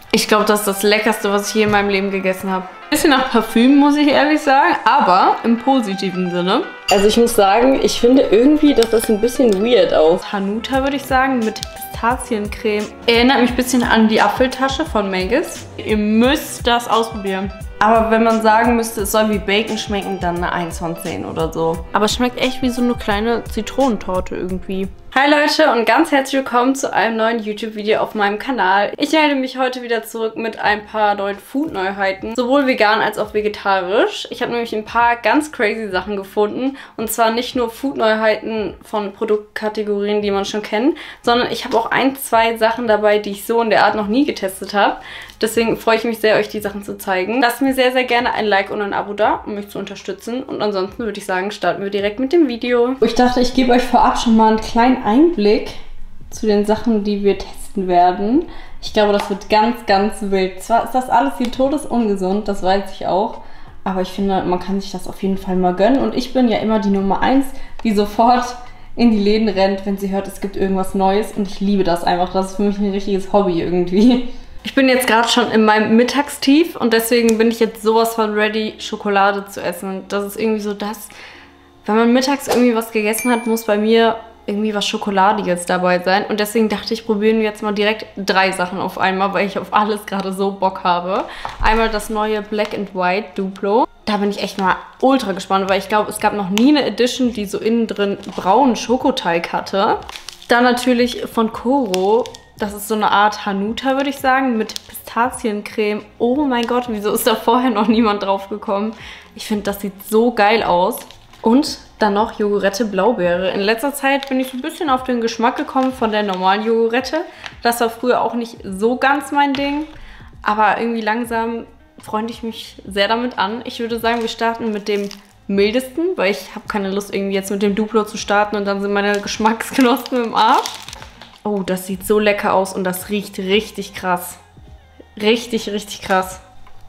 Ich glaube, das ist das Leckerste, was ich je in meinem Leben gegessen habe. Bisschen nach Parfüm, muss ich ehrlich sagen, aber im positiven Sinne. Also ich muss sagen, ich finde irgendwie, dass das ein bisschen weird aus. Hanuta würde ich sagen, mit Pistaziencreme. Erinnert mich ein bisschen an die Apfeltasche von Maggis. Ihr müsst das ausprobieren. Aber wenn man sagen müsste, es soll wie Bacon schmecken, dann eine 1 von 10 oder so. Aber es schmeckt echt wie so eine kleine Zitronentorte irgendwie. Hi Leute und ganz herzlich willkommen zu einem neuen YouTube-Video auf meinem Kanal. Ich melde mich heute wieder zurück mit ein paar neuen Food-Neuheiten, sowohl vegan als auch vegetarisch. Ich habe nämlich ein paar ganz crazy Sachen gefunden und zwar nicht nur Food-Neuheiten von Produktkategorien, die man schon kennt, sondern ich habe auch ein, zwei Sachen dabei, die ich so in der Art noch nie getestet habe. Deswegen freue ich mich sehr, euch die Sachen zu zeigen. Lasst mir sehr, sehr gerne ein Like und ein Abo da, um mich zu unterstützen. Und ansonsten würde ich sagen, starten wir direkt mit dem Video. Ich dachte, ich gebe euch vorab schon mal einen kleinen Einblick zu den Sachen, die wir testen werden. Ich glaube, das wird ganz, ganz wild. Zwar ist das alles hier todesungesund, das weiß ich auch. Aber ich finde, man kann sich das auf jeden Fall mal gönnen. Und ich bin ja immer die Nummer 1, die sofort in die Läden rennt, wenn sie hört, es gibt irgendwas Neues. Und ich liebe das einfach. Das ist für mich ein richtiges Hobby irgendwie. Ich bin jetzt gerade schon in meinem Mittagstief und deswegen bin ich jetzt sowas von ready, Schokolade zu essen. Das ist irgendwie so das, wenn man mittags irgendwie was gegessen hat, muss bei mir irgendwie was Schokoladiges dabei sein. Und deswegen dachte ich, probieren wir jetzt mal direkt 3 Sachen auf einmal, weil ich auf alles gerade so Bock habe. Einmal das neue Black and White Duplo. Da bin ich echt mal ultra gespannt, weil ich glaube, es gab noch nie eine Edition, die so innen drin braunen Schokoteig hatte. Dann natürlich von Koro. Das ist so eine Art Hanuta, würde ich sagen, mit Pistaziencreme. Oh mein Gott, wieso ist da vorher noch niemand drauf gekommen? Ich finde, das sieht so geil aus. Und dann noch Yogurette Blaubeere. In letzter Zeit bin ich so ein bisschen auf den Geschmack gekommen von der normalen Yogurette. Das war früher auch nicht so ganz mein Ding. Aber irgendwie langsam freunde ich mich sehr damit an. Ich würde sagen, wir starten mit dem mildesten, weil ich habe keine Lust, irgendwie jetzt mit dem Duplo zu starten und dann sind meine Geschmacksknospen im Arsch. Oh, das sieht so lecker aus und das riecht richtig krass. Richtig, richtig krass.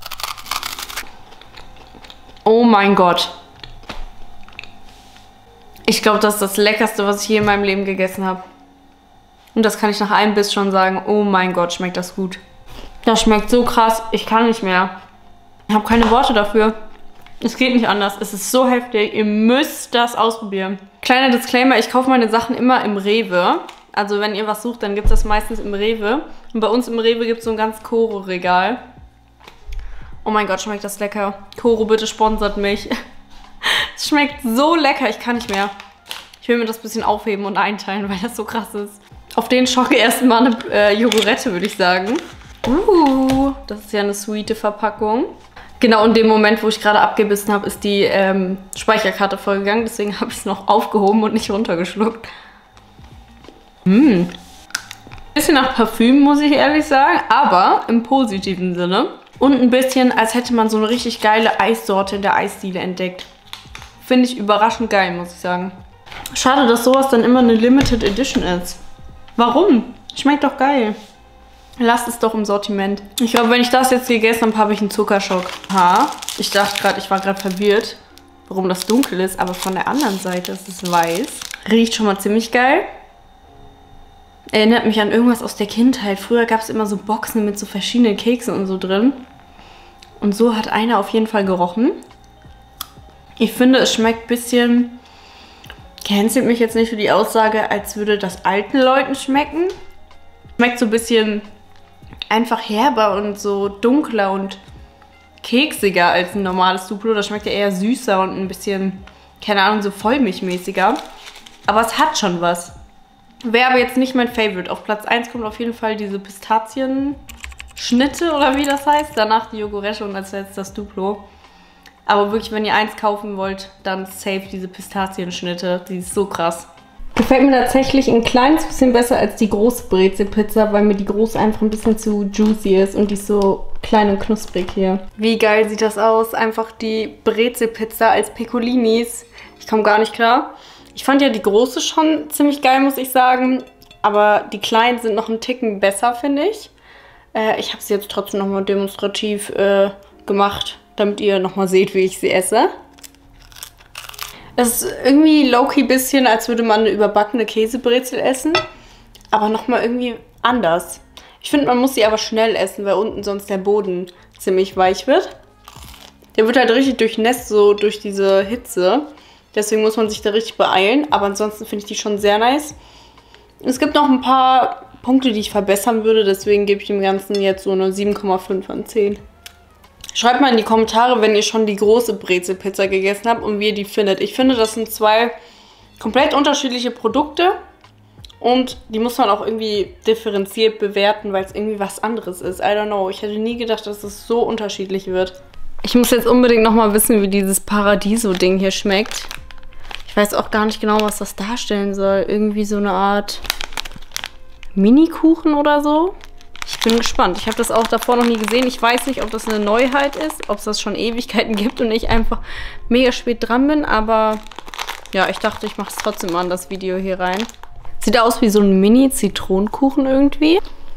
Oh mein Gott. Ich glaube, das ist das Leckerste, was ich je in meinem Leben gegessen habe. Und das kann ich nach einem Biss schon sagen. Oh mein Gott, schmeckt das gut. Das schmeckt so krass, ich kann nicht mehr. Ich habe keine Worte dafür. Es geht nicht anders. Es ist so heftig. Ihr müsst das ausprobieren. Kleiner Disclaimer, ich kaufe meine Sachen immer im Rewe. Also wenn ihr was sucht, dann gibt es das meistens im Rewe. Und bei uns im Rewe gibt es so ein ganz Koro-Regal. Oh mein Gott, schmeckt das lecker. Koro, bitte sponsert mich. Es schmeckt so lecker, ich kann nicht mehr. Ich will mir das ein bisschen aufheben und einteilen, weil das so krass ist. Auf den Schock erstmal eine Yogurette, würde ich sagen. Das ist ja eine sweete Verpackung. Genau in dem Moment, wo ich gerade abgebissen habe, ist die Speicherkarte vollgegangen. Deswegen habe ich es noch aufgehoben und nicht runtergeschluckt. Bisschen nach Parfüm, muss ich ehrlich sagen, aber im positiven Sinne. Und ein bisschen, als hätte man so eine richtig geile Eissorte in der Eisdiele entdeckt. Finde ich überraschend geil, muss ich sagen. Schade, dass sowas dann immer eine Limited Edition ist. Warum? Schmeckt doch geil. Lasst es doch im Sortiment. Ich glaube, wenn ich das jetzt gegessen habe, habe ich einen Zuckerschock. Ich dachte gerade, ich war gerade verwirrt, warum das dunkel ist, aber von der anderen Seite ist es weiß. Riecht schon mal ziemlich geil. Erinnert mich an irgendwas aus der Kindheit. Früher gab es immer so Boxen mit so verschiedenen Keksen und so drin. Und so hat einer auf jeden Fall gerochen. Ich finde, es schmeckt ein bisschen... Cancelt mich jetzt nicht für die Aussage, als würde das alten Leuten schmecken. Schmeckt so ein bisschen einfach herber und so dunkler und keksiger als ein normales Duplo. Das schmeckt ja eher süßer und ein bisschen, keine Ahnung, so vollmilchmäßiger. Aber es hat schon was. Wäre aber jetzt nicht mein Favorite. Auf Platz 1 kommt auf jeden Fall diese Pistazienschnitte oder wie das heißt. Danach die Yogurette und als letztes das Duplo. Aber wirklich, wenn ihr eins kaufen wollt, dann safe diese Pistazienschnitte. Die ist so krass. Gefällt mir tatsächlich ein kleines bisschen besser als die große Brezelpizza, weil mir die große einfach ein bisschen zu juicy ist und die ist so klein und knusprig hier. Wie geil sieht das aus? Einfach die Brezelpizza als Piccolinis. Ich komme gar nicht klar. Ich fand ja die große schon ziemlich geil, muss ich sagen. Aber die kleinen sind noch einen Ticken besser, finde ich. Ich habe sie jetzt trotzdem nochmal demonstrativ gemacht, damit ihr nochmal seht, wie ich sie esse. Es ist irgendwie low-key bisschen, als würde man eine überbackene Käsebrezel essen. Aber nochmal irgendwie anders. Ich finde, man muss sie aber schnell essen, weil unten sonst der Boden ziemlich weich wird. Der wird halt richtig durchnässt, so durch diese Hitze. Deswegen muss man sich da richtig beeilen. Aber ansonsten finde ich die schon sehr nice. Es gibt noch ein paar Punkte, die ich verbessern würde. Deswegen gebe ich dem Ganzen jetzt so eine 7,5 von 10. Schreibt mal in die Kommentare, wenn ihr schon die große Brezelpizza gegessen habt und wie ihr die findet. Ich finde, das sind zwei komplett unterschiedliche Produkte. Und die muss man auch irgendwie differenziert bewerten, weil es irgendwie was anderes ist. I don't know. Ich hätte nie gedacht, dass es so unterschiedlich wird. Ich muss jetzt unbedingt nochmal wissen, wie dieses Paradiso-Ding hier schmeckt. Ich weiß auch gar nicht genau, was das darstellen soll. Irgendwie so eine Art Mini-Kuchen oder so. Ich bin gespannt. Ich habe das auch davor noch nie gesehen. Ich weiß nicht, ob das eine Neuheit ist, ob es das schon Ewigkeiten gibt und ich einfach mega spät dran bin. Aber ja, ich dachte, ich mache es trotzdem mal in das Video hier rein. Sieht aus wie so ein Mini-Zitronenkuchen irgendwie.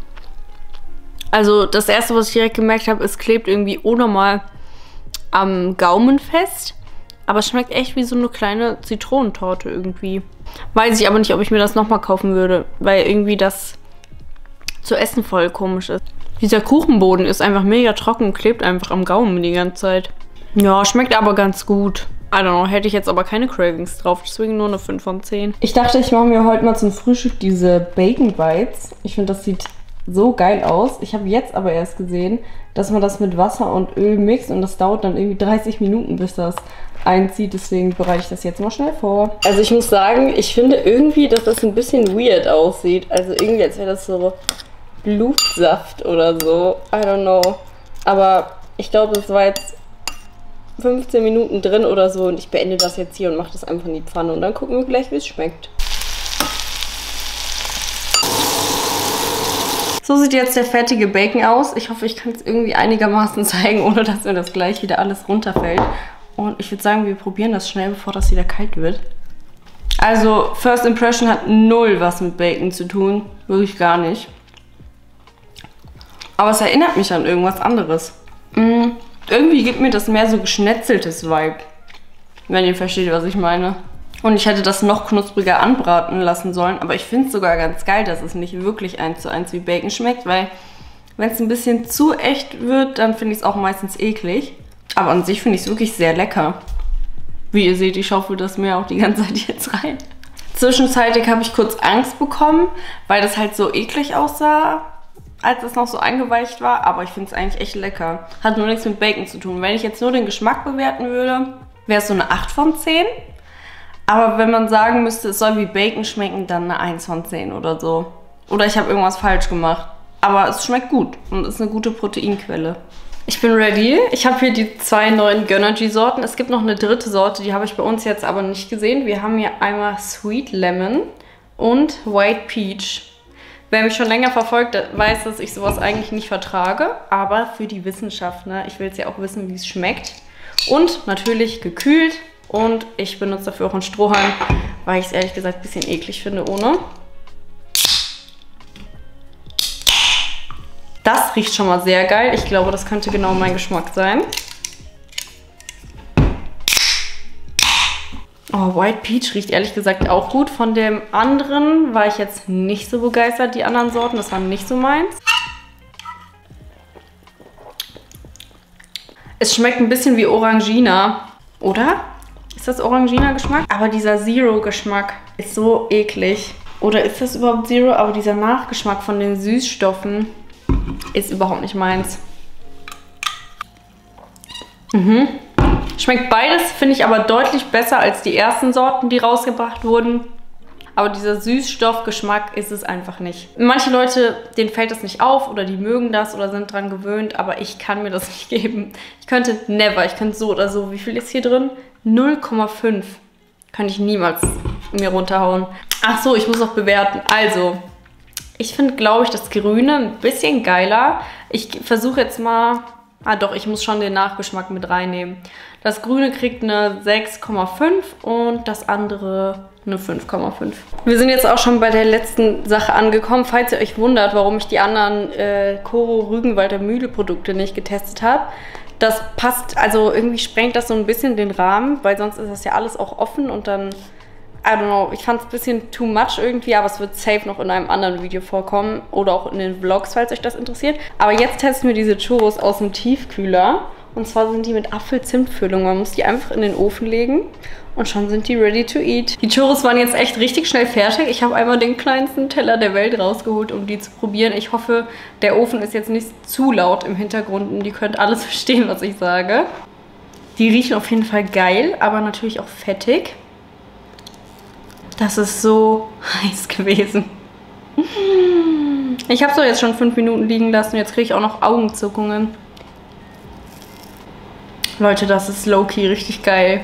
Also das erste, was ich direkt gemerkt habe, es klebt irgendwie unnormal am Gaumen fest. Aber es schmeckt echt wie so eine kleine Zitronentorte irgendwie. Weiß ich aber nicht, ob ich mir das nochmal kaufen würde, weil irgendwie das zu essen voll komisch ist. Dieser Kuchenboden ist einfach mega trocken und klebt einfach am Gaumen die ganze Zeit. Ja, schmeckt aber ganz gut. I don't know, hätte ich jetzt aber keine Cravings drauf, deswegen nur eine 5 von 10. Ich dachte, ich mache mir heute mal zum Frühstück diese Bacon Bites. Ich finde, das sieht so geil aus. Ich habe jetzt aber erst gesehen, dass man das mit Wasser und Öl mixt und das dauert dann irgendwie 30 Minuten, bis das einzieht. Deswegen bereite ich das jetzt mal schnell vor. Also ich muss sagen, ich finde irgendwie, dass das ein bisschen weird aussieht. Also irgendwie, als wäre das so Blutsaft oder so. I don't know. Aber ich glaube, das war jetzt 15 Minuten drin oder so und ich beende das jetzt hier und mache das einfach in die Pfanne und dann gucken wir gleich, wie es schmeckt. So sieht jetzt der fertige Bacon aus. Ich hoffe, ich kann es irgendwie einigermaßen zeigen, ohne dass mir das gleich wieder alles runterfällt. Und ich würde sagen, wir probieren das schnell, bevor das wieder kalt wird. Also, First Impression hat null was mit Bacon zu tun. Wirklich gar nicht. Aber es erinnert mich an irgendwas anderes. Irgendwie gibt mir das mehr so geschnetzeltes Vibe. Wenn ihr versteht, was ich meine. Und ich hätte das noch knuspriger anbraten lassen sollen. Aber ich finde es sogar ganz geil, dass es nicht wirklich 1:1 wie Bacon schmeckt. Weil wenn es ein bisschen zu echt wird, dann finde ich es auch meistens eklig. Aber an sich finde ich es wirklich sehr lecker. Wie ihr seht, ich schaufel das mir auch die ganze Zeit jetzt rein. Zwischenzeitlich habe ich kurz Angst bekommen, weil das halt so eklig aussah, als es noch so eingeweicht war. Aber ich finde es eigentlich echt lecker. Hat nur nichts mit Bacon zu tun. Wenn ich jetzt nur den Geschmack bewerten würde, wäre es so eine 8 von 10. Aber wenn man sagen müsste, es soll wie Bacon schmecken, dann eine 1 von 10 oder so. Oder ich habe irgendwas falsch gemacht. Aber es schmeckt gut und ist eine gute Proteinquelle. Ich bin ready. Ich habe hier die 2 neuen Gönnergy-Sorten. Es gibt noch eine dritte Sorte, die habe ich bei uns jetzt aber nicht gesehen. Wir haben hier einmal Sweet Lemon und White Peach. Wer mich schon länger verfolgt, weiß, dass ich sowas eigentlich nicht vertrage. Aber für die Wissenschaft, ne? Ich will jetzt ja auch wissen, wie es schmeckt. Und natürlich gekühlt. Und ich benutze dafür auch einen Strohhalm, weil ich es ehrlich gesagt ein bisschen eklig finde ohne. Das riecht schon mal sehr geil. Ich glaube, das könnte genau mein Geschmack sein. Oh, White Peach riecht ehrlich gesagt auch gut. Von dem anderen war ich jetzt nicht so begeistert, die anderen Sorten. Das war nicht so meins. Es schmeckt ein bisschen wie Orangina, oder? Ist das Orangina-Geschmack? Aber dieser Zero-Geschmack ist so eklig. Oder ist das überhaupt Zero? Aber dieser Nachgeschmack von den Süßstoffen ist überhaupt nicht meins. Schmeckt beides, finde ich aber deutlich besser als die ersten Sorten, die rausgebracht wurden. Aber dieser Süßstoffgeschmack ist es einfach nicht. Manche Leute, denen fällt das nicht auf oder die mögen das oder sind dran gewöhnt, aber ich kann mir das nicht geben. Ich könnte ich könnte so oder so. Wie viel ist hier drin? 0,5. Kann ich niemals mir runterhauen. Ach so, ich muss auch bewerten. Also, ich finde, glaube ich, das Grüne ein bisschen geiler. Ich versuche jetzt mal... Ah doch, ich muss schon den Nachgeschmack mit reinnehmen. Das Grüne kriegt eine 6,5 und das andere eine 5,5. Wir sind jetzt auch schon bei der letzten Sache angekommen. Falls ihr euch wundert, warum ich die anderen Koro Rügenwalder Mühle Produkte nicht getestet habe. Das passt, also irgendwie sprengt das so ein bisschen den Rahmen, weil sonst ist das ja alles auch offen und dann I don't know, ich fand es ein bisschen too much irgendwie, aber es wird safe noch in einem anderen Video vorkommen oder auch in den Vlogs, falls euch das interessiert. Aber jetzt testen wir diese Churros aus dem Tiefkühler. Und zwar sind die mit Apfel-Zimt-Füllung. Man muss die einfach in den Ofen legen und schon sind die ready to eat. Die Churros waren jetzt echt richtig schnell fertig. Ich habe einmal den kleinsten Teller der Welt rausgeholt, um die zu probieren. Ich hoffe, der Ofen ist jetzt nicht zu laut im Hintergrund und ihr könnt alles verstehen, was ich sage. Die riechen auf jeden Fall geil, aber natürlich auch fettig. Das ist so heiß gewesen. Ich habe es doch jetzt schon 5 Minuten liegen lassen. Jetzt kriege ich auch noch Augenzuckungen. Leute, das ist low-key richtig geil.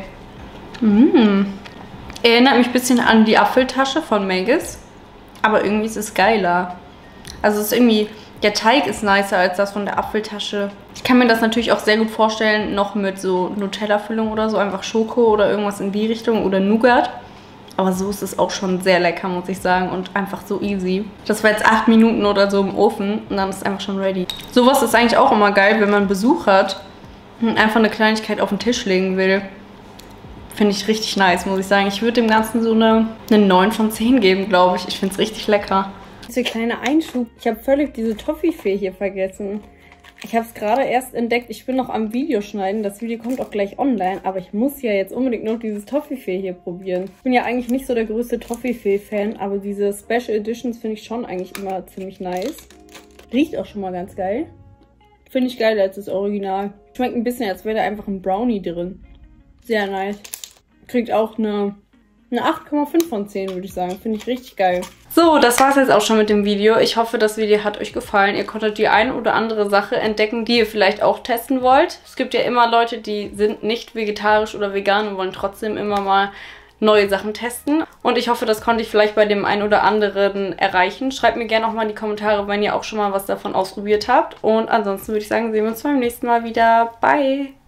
Erinnert mich ein bisschen an die Apfeltasche von Maggis. Aber irgendwie ist es geiler. Also es ist irgendwie... Der Teig ist nicer als das von der Apfeltasche. Ich kann mir das natürlich auch sehr gut vorstellen, noch mit so Nutella-Füllung oder so. Einfach Schoko oder irgendwas in die Richtung oder Nougat. Aber so ist es auch schon sehr lecker, muss ich sagen. Und einfach so easy. Das war jetzt 8 Minuten oder so im Ofen und dann ist es einfach schon ready. Sowas ist eigentlich auch immer geil, wenn man Besuch hat und einfach eine Kleinigkeit auf den Tisch legen will. Finde ich richtig nice, muss ich sagen. Ich würde dem Ganzen so eine 9 von 10 geben, glaube ich. Ich finde es richtig lecker. Dieser kleine Einschub. Ich habe völlig diese Toffifee hier vergessen. Ich habe es gerade erst entdeckt. Ich bin noch am Videoschneiden. Das Video kommt auch gleich online. Aber ich muss ja jetzt unbedingt noch dieses Toffifee hier probieren. Ich bin ja eigentlich nicht so der größte Toffifee-Fan. Aber diese Special Editions finde ich schon eigentlich immer ziemlich nice. Riecht auch schon mal ganz geil. Finde ich geiler als das Original. Schmeckt ein bisschen, als wäre da einfach ein Brownie drin. Sehr nice. Kriegt auch eine 8,5 von 10, würde ich sagen. Finde ich richtig geil. So, das war's jetzt auch schon mit dem Video. Ich hoffe, das Video hat euch gefallen. Ihr konntet die ein oder andere Sache entdecken, die ihr vielleicht auch testen wollt. Es gibt ja immer Leute, die sind nicht vegetarisch oder vegan und wollen trotzdem immer mal neue Sachen testen. Und ich hoffe, das konnte ich vielleicht bei dem einen oder anderen erreichen. Schreibt mir gerne auch mal in die Kommentare, wenn ihr auch schon mal was davon ausprobiert habt. Und ansonsten würde ich sagen, sehen wir uns beim nächsten Mal wieder. Bye!